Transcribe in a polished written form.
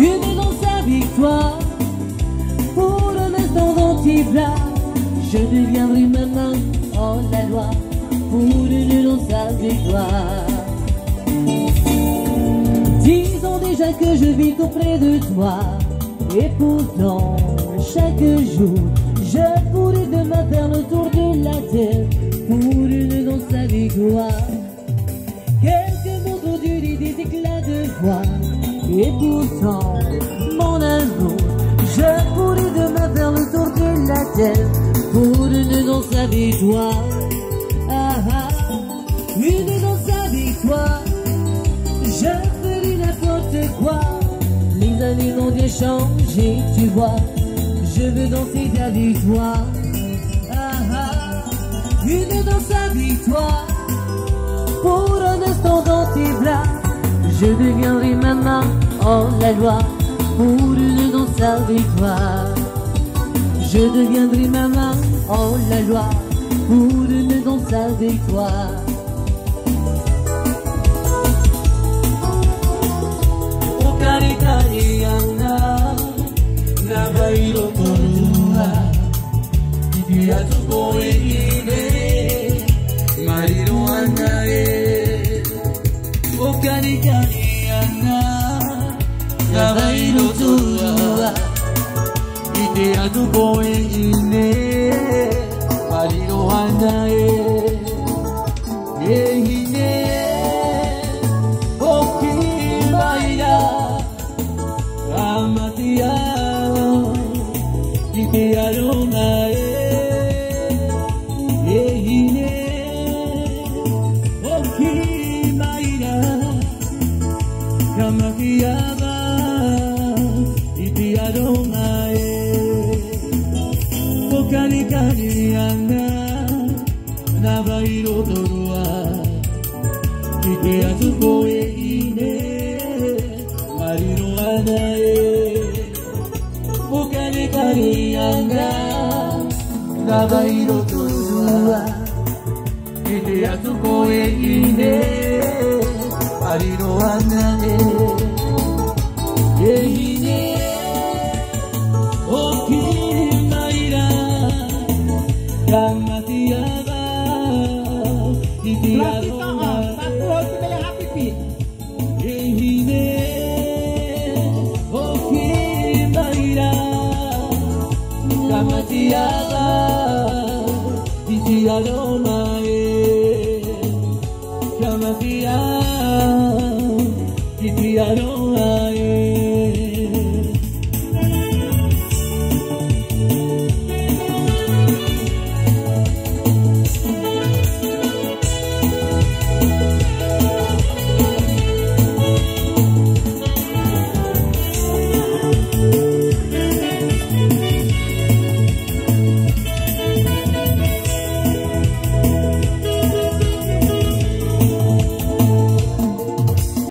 une dans sa victoire. Pour un instant dans tes bras, je deviendrai maintenant en la loi. Pour une dans sa victoire. Disons déjà que je vis auprès de toi, et pourtant chaque jour je pourrais demain faire le tour de la terre pour une dans sa victoire. Quelques mots trop durs et des éclats de voix, et pourtant mon amour, je pourrais demain faire le tour de la terre pour une dans sa victoire. Ah ah, une dans sa victoire. Je ferai n'importe quoi. Les années vont bien changer, tu vois. Je veux danser ta victoire. Ah ah, une dans sa victoire. Pour un instant dans tes bras, je deviendrai maman en la loi. Pour une dans sa victoire. Je deviendrai maman en la loi. Pour une dans sa victoire. I don't know.